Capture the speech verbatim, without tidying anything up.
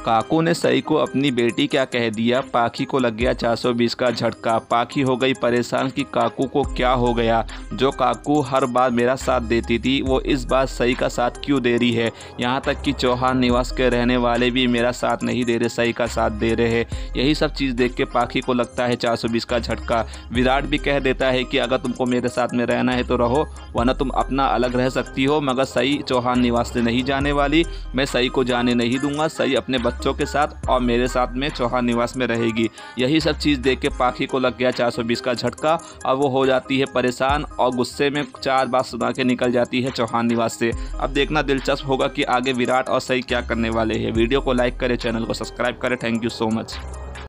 काकू ने सई को अपनी बेटी क्या कह दिया, पाखी को लग गया चार सौ बीस का झटका। पाखी हो गई परेशान कि काकू को क्या हो गया। जो काकू हर बार मेरा साथ देती थी वो इस बार सई का साथ क्यों दे रही है। यहाँ तक कि चौहान निवास के रहने वाले भी मेरा साथ नहीं दे रहे, सई का साथ दे रहे हैं। यही सब चीज़ देख के पाखी को लगता है चार सौ बीस का झटका। विराट भी कह देता है कि अगर तुमको मेरे साथ में रहना है तो रहो, वरना तुम अपना अलग रह सकती हो, मगर सई चौहान निवास से नहीं जाने वाली। मैं सई को जाने नहीं दूंगा। सई अपने बच्चों के साथ और मेरे साथ में चौहान निवास में रहेगी। यही सब चीज़ देख के पाखी को लग गया चार सौ बीस का झटका और वो हो जाती है परेशान और गुस्से में चार बात सुना के निकल जाती है चौहान निवास से। अब देखना दिलचस्प होगा कि आगे विराट और सई क्या करने वाले हैं। वीडियो को लाइक करें, चैनल को सब्सक्राइब करें। Thank you so much.